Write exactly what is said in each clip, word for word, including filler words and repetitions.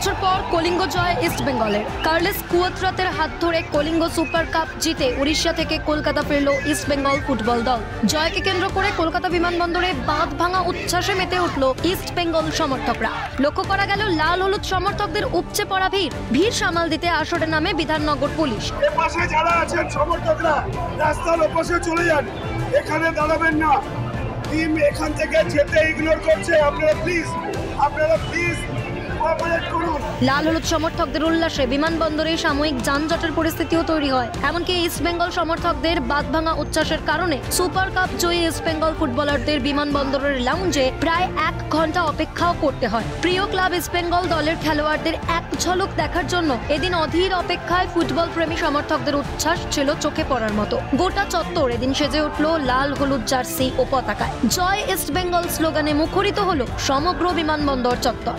বছর পর কলিঙ্গ জয় ইস্ট বেঙ্গলের। কার্লেস কুয়াত্রাতের হাত ধরে কলিঙ্গ সুপার কাপ জিতে উড়িষ্যা থেকে কলকাতা ফিরল ইস্ট বেঙ্গল ফুটবল দল। জয়কে কেন্দ্র করে কলকাতা বিমানবন্দরে বাঁধ ভাঙা উচ্ছ্বাসে মেতে উঠল ইস্ট বেঙ্গল সমর্থকরা। লক্ষ্য করা গেল লাল হলুদ সমর্থকদের উপচে পড়া ভিড়। ভিড় সামাল দিতে আসরে নামে বিধাননগর পুলিশ। পাশে যারা আছেন সমর্থকরা রাস্তার ওপাশে চলে যান, এখানে দাঁড়াবেন না। টিম এখান থেকে যেতে ইগনোর করছে, আপনারা প্লিজ আপনারা প্লিজ লাল হলুদ সমর্থকদের উল্লাসে বিমানবন্দরে সাময়িক যানজটের পরিস্থিতিও তৈরি হয়। এমনকি ইস্ট বেঙ্গল সমর্থকদের বাঁধ ভাঙা উচ্ছ্বাসের কারণে সুপার কাপ জয়ী ইস্ট বেঙ্গল ফুটবলারদের বিমানবন্দরের লাউঞ্জে প্রায় এক ঘন্টা অপেক্ষাও করতে হয়। প্রিয় ক্লাব ইস্ট বেঙ্গল দলের খেলোয়াড়দের এক ঝলক দেখার জন্য এদিন অধীর অপেক্ষায় ফুটবল প্রেমী সমর্থকদের উচ্ছ্বাস ছিল চোখে পড়ার মতো। গোটা চত্বর এদিন সেজে উঠল লাল হলুদ জার্সি ও পতাকায়। জয় ইস্ট বেঙ্গল স্লোগানে মুখরিত হল সমগ্র বিমানবন্দর চত্বর।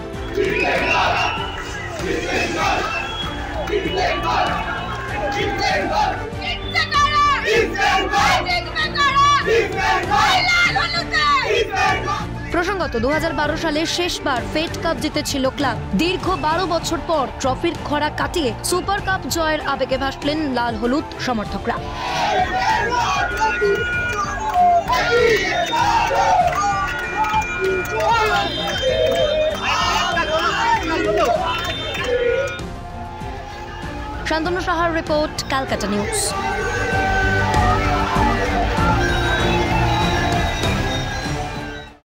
প্রসঙ্গত দু হাজার বারো সালে শেষবার ফেড কাপ জিতেছিল ক্লাব। দীর্ঘ বারো বছর পর ট্রফির খরা কাটিয়ে সুপার কাপ জয়ের আবেগে ভাসলেন লাল হলুদ সমর্থকরা। শান্তনু সাহার রিপোর্ট, ক্যালকাটা নিউজ।